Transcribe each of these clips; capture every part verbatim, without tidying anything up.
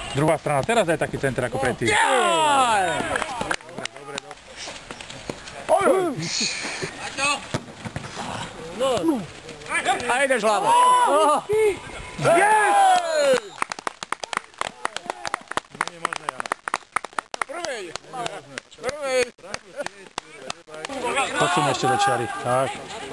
Druhá strana, teraz daj taký center ako predtým. A ideš hlavou. Nie je možné, Jano. Prvej. Prvej. Podsúň ešte do čiary. Tak.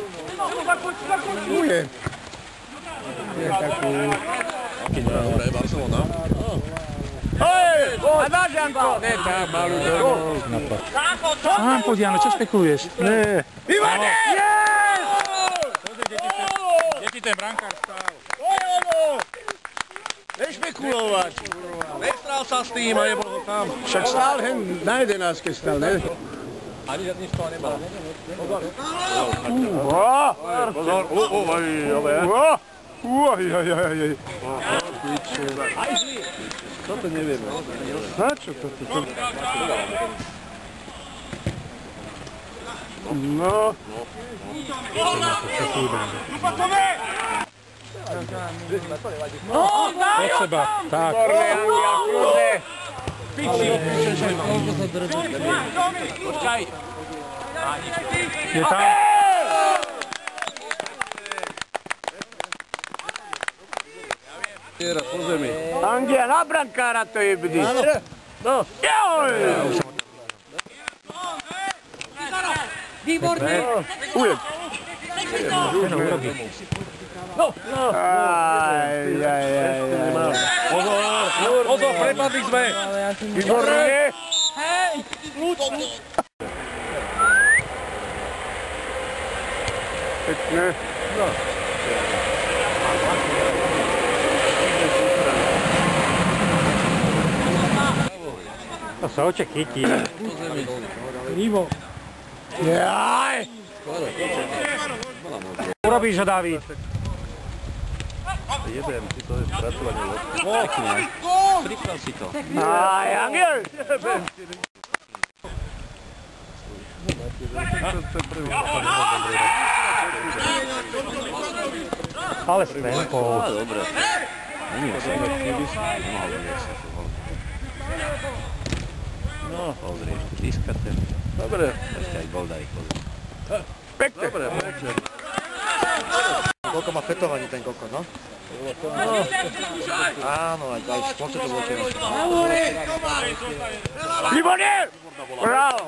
Uje. Je takú... Dobre, Barcelona. Hej! A dáš, Janko! Ne, tá, malú dobu. Á, poď, Jano, čo špekuluješ? Ne. Ivane! Yes! Pozri, kde ti ten brankár stál. Nešpekulovať. Nestral sa s tým a nebol ho tam. Však stál hen na jedenáctke stál, ne? Ani žiadny z toho nemal. Pozor, uvaj, ale. Uaj, aj, aj, aj. Toto nevieme. Na čo to tu? No. Od seba, tak. Počkaj. Je tam. Tiera po zemi. Angia na brankára to je bdy. No. Joj! Výborne. Ujed. No. Aj, aj, aj, aj. Pozor, pozor, prepadli sme. Výborne. Hej! Pekne. No. To sa oče chytí. Ivo. Jaj! Urobíš ho, Dávid. Jeden, ty to je spracovanie lopty. Pekne. Pripral si to. Aj, Angel! Ale s tempou. Á, dobre. Není ho sa. Nemohol vidieť sa to. No, pozri, tíska ten. Dobre. Ešte aj gol daj, pozri. Pekne. Dobre, pekne. Koľko má fetovaní ten koko, no? Áno, aj aj v sponce to bolo tiež. Výborne! Bravo!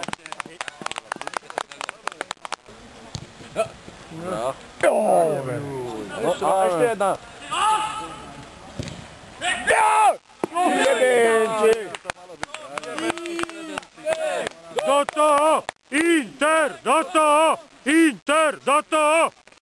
No, a ešte jedna. Ja!